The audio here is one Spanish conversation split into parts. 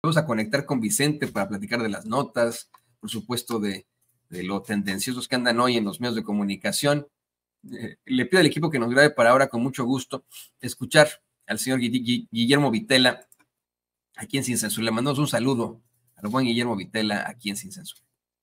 Vamos a conectar con Vicente para platicar de las notas, por supuesto, de lo tendenciosos que andan hoy en los medios de comunicación. Le pido al equipo que nos grabe para ahora, con mucho gusto, escuchar al señor Guillermo Vitela, aquí en Sin Censura. Le mandamos un saludo al buen Guillermo Vitela, aquí en Sin Censura.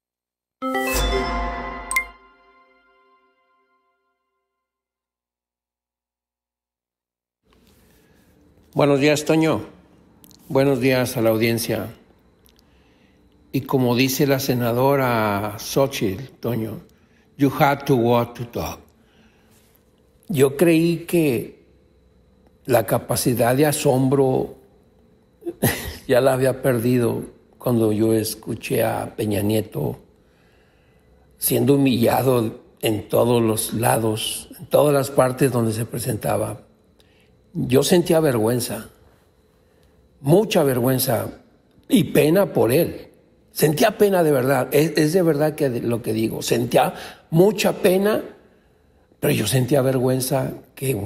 Buenos días, Toño. Buenos días a la audiencia. Y como dice la senadora Xochitl, Toño, you had to walk to talk. Yo creí que la capacidad de asombro ya la había perdido cuando yo escuché a Peña Nieto siendo humillado en todos los lados, en todas las partes donde se presentaba. Yo sentía vergüenza, mucha vergüenza y pena por él. Sentía pena de verdad, es de verdad que lo que digo. Sentía mucha pena, pero yo sentía vergüenza que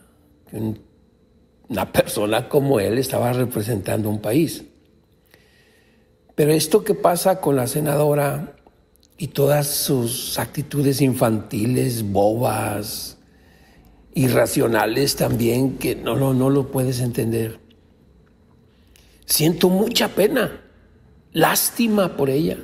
una persona como él estaba representando un país. Pero esto que pasa con la senadora y todas sus actitudes infantiles, bobas, irracionales también, que no lo puedes entender. Siento mucha pena, lástima por ella.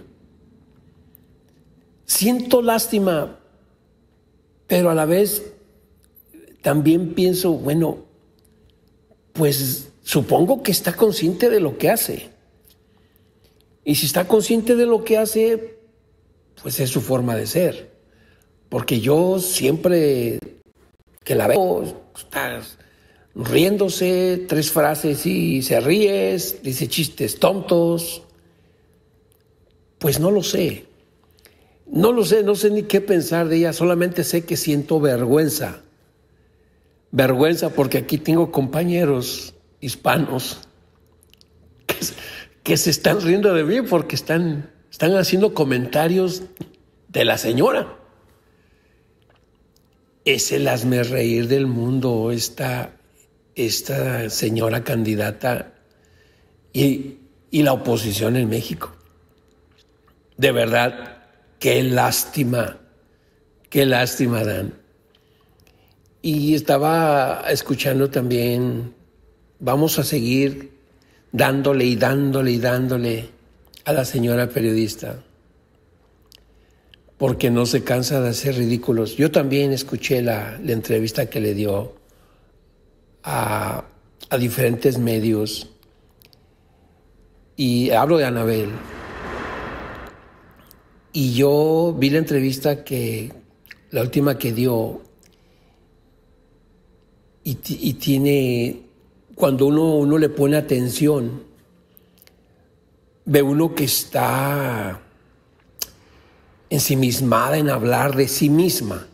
Siento lástima, pero a la vez también pienso, bueno, pues supongo que está consciente de lo que hace. Y si está consciente de lo que hace, pues es su forma de ser. Porque yo siempre que la veo, estás riéndose, 3 frases y se ríes, dice chistes tontos. Pues no lo sé. No sé ni qué pensar de ella, solamente sé que siento vergüenza. Vergüenza porque aquí tengo compañeros hispanos que se están riendo de mí porque están haciendo comentarios de la señora. Es el hazmerreír del mundo, esta señora candidata y la oposición en México. De verdad, qué lástima dan. Y estaba escuchando también, vamos a seguir dándole a la señora periodista, porque no se cansa de hacer ridículos. Yo también escuché la entrevista que le dio a diferentes medios, y hablo de Anabel. Y yo vi la entrevista la última que dio, y tiene, cuando uno le pone atención, ve uno que está ensimismada en hablar de sí misma.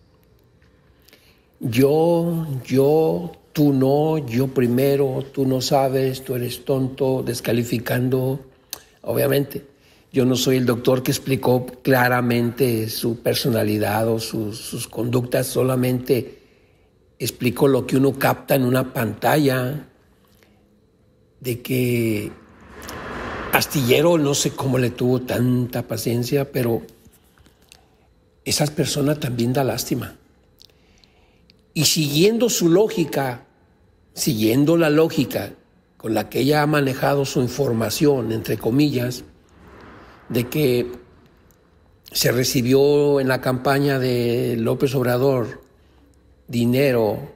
Yo, tú no, yo primero, tú no sabes, tú eres tonto, descalificando. Obviamente, yo no soy el doctor que explicó claramente su personalidad o sus conductas, solamente explico lo que uno capta en una pantalla, de que Astillero no sé cómo le tuvo tanta paciencia, pero esas personas también da lástima. Y siguiendo su lógica, siguiendo la lógica con la que ella ha manejado su información, entre comillas, de que se recibió en la campaña de López Obrador dinero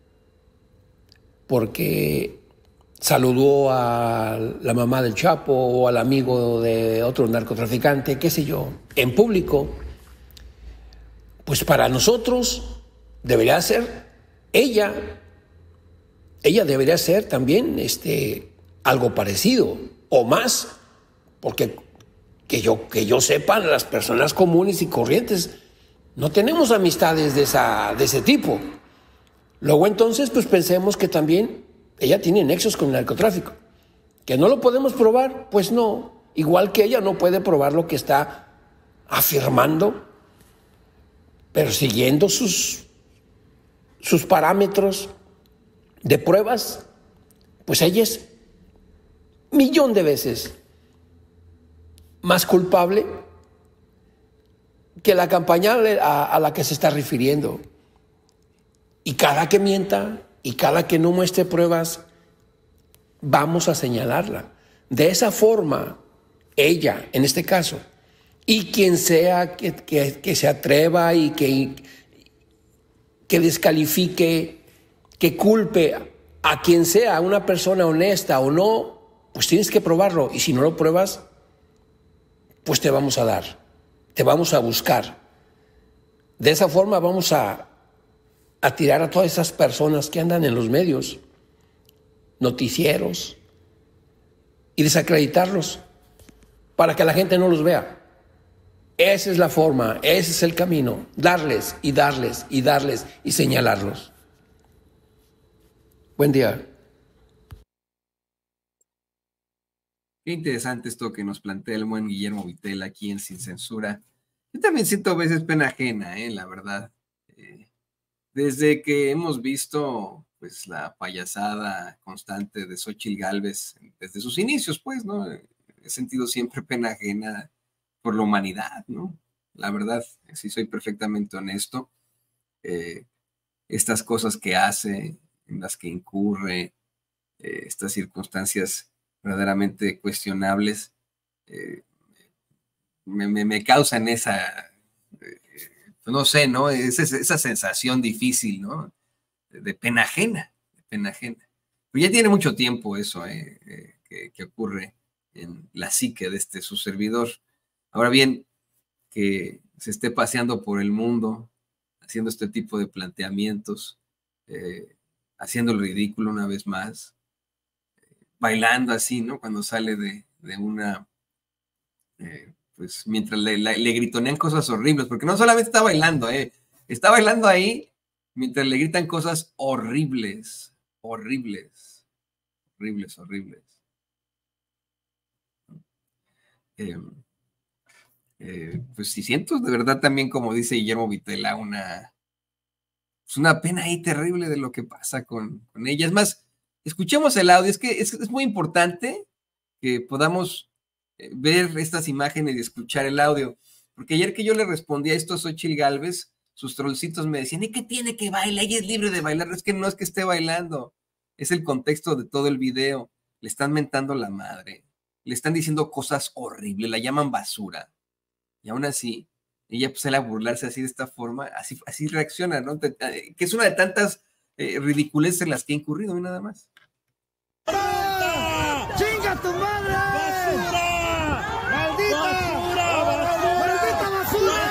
porque saludó a la mamá del Chapo o al amigo de otro narcotraficante, qué sé yo, en público, pues para nosotros debería ser ella debería ser también algo parecido o más, porque que yo sepa, las personas comunes y corrientes no tenemos amistades de ese tipo. Luego entonces pues pensemos que también ella tiene nexos con el narcotráfico. ¿Que no lo podemos probar? Pues no. Igual que ella no puede probar lo que está afirmando, pero siguiendo sus parámetros de pruebas, pues ella es millón de veces más culpable que la campaña a la que se está refiriendo. Y cada que mienta y cada que no muestre pruebas, vamos a señalarla. De esa forma, ella, en este caso, y quien sea que se atreva y que descalifique, que culpe a quien sea, una persona honesta o no, pues tienes que probarlo. Y si no lo pruebas, pues te vamos a dar, te vamos a buscar. De esa forma vamos a tirar a todas esas personas que andan en los medios, noticieros, y desacreditarlos para que la gente no los vea. Esa es la forma, ese es el camino, darles y darles y darles y señalarlos. Buen día. Qué interesante esto que nos plantea el buen Guillermo Vitel aquí en Sin Censura. Yo también siento a veces pena ajena, la verdad. Desde que hemos visto pues la payasada constante de Xóchitl Gálvez desde sus inicios, pues, ¿no? He sentido siempre pena ajena por la humanidad, ¿no? La verdad, si soy perfectamente honesto, estas cosas que hace, en las que incurre, estas circunstancias verdaderamente cuestionables, me causan esa, no sé, ¿no? Esa sensación difícil, ¿no? De pena ajena, de pena ajena. Pero ya tiene mucho tiempo eso que ocurre en la psique de su servidor. Ahora bien, que se esté paseando por el mundo, haciendo este tipo de planteamientos, haciendo el ridículo una vez más, bailando así, ¿no? Cuando sale de una, pues mientras le gritonean cosas horribles, porque no solamente está bailando ahí mientras le gritan cosas horribles, horribles, horribles, horribles. Pues sí siento de verdad también, como dice Guillermo Vitela, una pena ahí terrible de lo que pasa con ella. Es más, escuchemos el audio, es que es muy importante que podamos ver estas imágenes y escuchar el audio, porque ayer que yo le respondí a esto a Xóchitl Gálvez, sus trollcitos me decían, ¿y qué tiene que bailar? Ella es libre de bailar. Es que no es que esté bailando, es el contexto de todo el video. Le están mentando la madre, le están diciendo cosas horribles, la llaman basura, y aún así ella pues sale a burlarse así de esta forma, así reacciona, ¿no? Que es una de tantas ridiculeces en las que ha incurrido, y nada más. ¡Chinga tu madre! ¡Basura! ¡Maldita! ¡Basura! ¡Basura! ¡Maldita basura!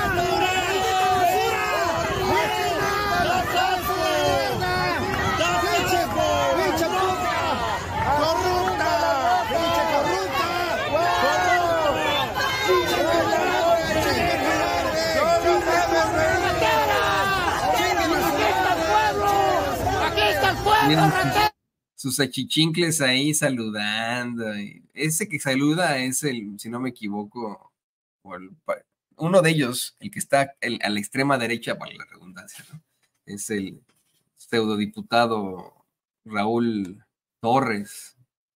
¡Pinche puta! ¡Corrupta! ¡Pinche corrupta! Sus achichincles ahí saludando. Ese que saluda es si no me equivoco, uno de ellos, el que está a la extrema derecha, para la redundancia, ¿no? Es el pseudodiputado Raúl Torres.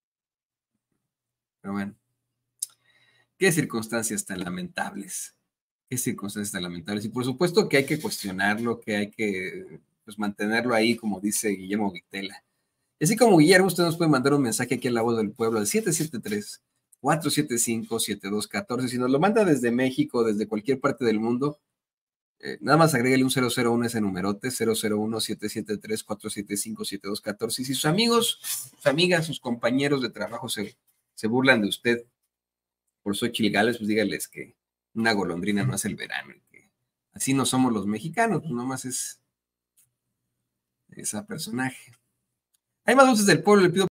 Pero bueno, qué circunstancias tan lamentables. Qué circunstancias tan lamentables. Y por supuesto que hay que cuestionarlo, que hay que pues, mantenerlo ahí, como dice Guillermo Vitela. Así como Guillermo, usted nos puede mandar un mensaje aquí en La Voz del Pueblo al 773-475-7214. Si nos lo manda desde México, desde cualquier parte del mundo, nada más agrégale un 001 a ese numerote, 001-773-475-7214. Y si sus amigos, sus amigas, sus compañeros de trabajo se burlan de usted por Xóchitl Gálvez, pues dígales que una golondrina no hace el verano, y que así no somos los mexicanos, pues nomás es esa personaje. Hay más voces del pueblo, le pido